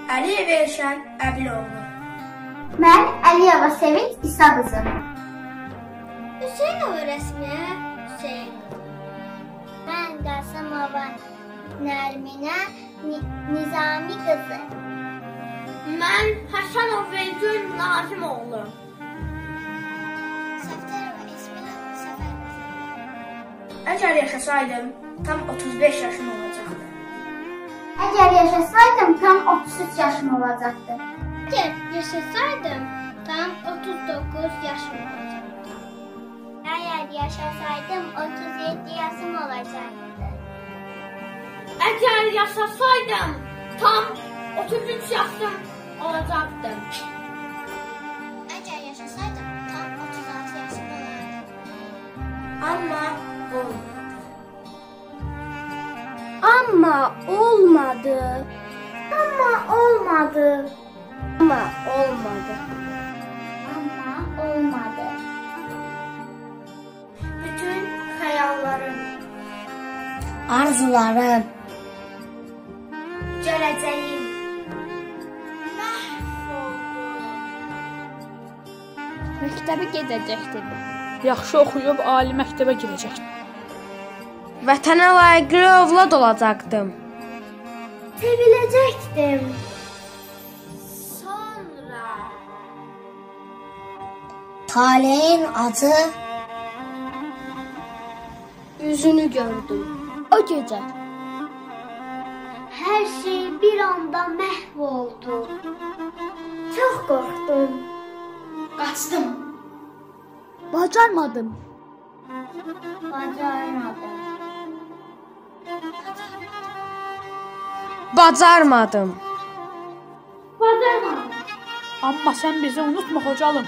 Əliyev Elşən Əbiloğlu. Mən Əliyeva Sevinç İsa qızı. Hüseynova Rəsmiyə Hüseyn. Mən Qasımova Nərminə Nizami qızı. Mən Həsənov Vergül Nazimoğlu. Səfdərova Esmina Səfər qızı. Əgər yaşasaydım, tam 35 yaşım olacaqdı. Əgər yaşasaydım, tam 33 yaşım olacaqdı. Əgər yaşasaydım, tam 39 yaşım olacaqdı. Əgər yaşasaydım, 37 yaşım olacaqdı. Əgər yaşasaydım, tam 33 yaşım olacaqdı. Əgər yaşasaydım, tam 36 yaşım olardı. Amma olmadı. Amma olmadı. Amma olmadı. Amma olmadı. Amma olmadı. Bütün xəyallarım, Arzularım, gələcəyim məhv oldu. Məktəbə gedəcəkdim. Yaxşı oxuyub ali məktəbə girəcəkdim. Vətənə layiqli övlad olacaqdım. seviləcəkdim. Sonra Talehin acı Üzünü gördüm. O gecə hər şey bir anda məhv oldu. Çox qorxdum. qaçdım. bacarmadım. Bacarmadım. Bacarmadım. Bacarmadım. Amma sən bizi unutma xocalım.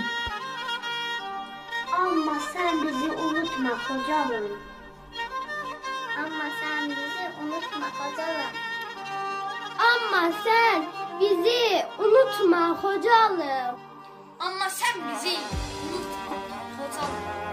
Amma sən bizi unutma xocalım. Amma sən bizi unutma xocalım. Amma sən bizi unutma xocalım. Amma sən bizi unutma, xocalım.